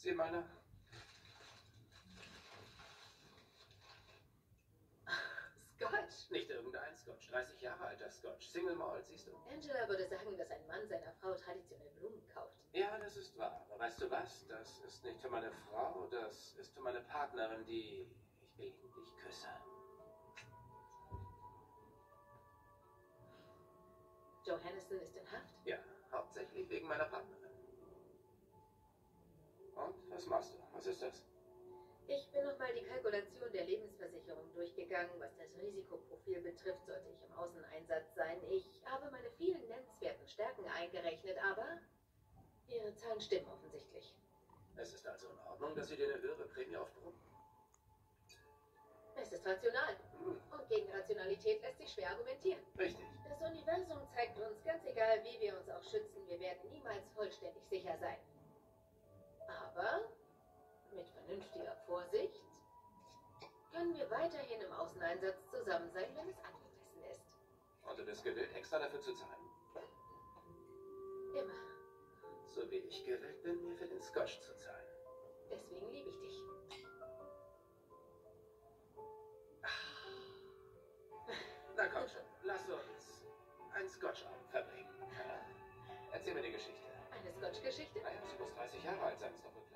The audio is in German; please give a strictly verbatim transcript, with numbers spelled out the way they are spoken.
Sieh mal nach. Scotch. Nicht irgendein Scotch. dreißig Jahre alter Scotch. Single Malt, siehst du? Angela würde sagen, dass ein Mann seiner Frau traditionell Blumen kauft. Ja, das ist wahr. Aber weißt du was? Das ist nicht für meine Frau, das ist für meine Partnerin, die ich gelegentlich küsse. Joe Hennison ist in Haft? Ja, hauptsächlich wegen meiner Partnerin. Und, was machst du? Was ist das? Ich bin nochmal die Kalkulation der Lebensversicherung durchgegangen. Was das Risikoprofil betrifft, sollte ich im Außeneinsatz sein. Ich habe meine vielen nennenswerten Stärken eingerechnet, aber Ihre Zahlen stimmen offensichtlich. Es ist also in Ordnung, dass Sie dir eine höhere Prämie aufbrummen? Es ist rational. Hm, Und gegen Rationalität lässt sich schwer argumentieren. richtig. Das Universum zeigt uns, ganz egal wie wir uns auch schützen, wir werden niemals vollständig sicher sein. Aber mit vernünftiger Vorsicht können wir weiterhin im Außeneinsatz zusammen sein, wenn es angemessen ist. Und du bist gewillt, extra dafür zu zahlen? Immer. So wie ich gewillt bin, mir für den Scotch zu zahlen. Deswegen liebe ich dich. Na komm schon, lass uns einen Scotch-Abend verbringen. Ja? Erzähl mir die Geschichte. Eine Scotch-Geschichte? Naja, sie muss dreißig Jahre alt sein, ist doch wohl klar.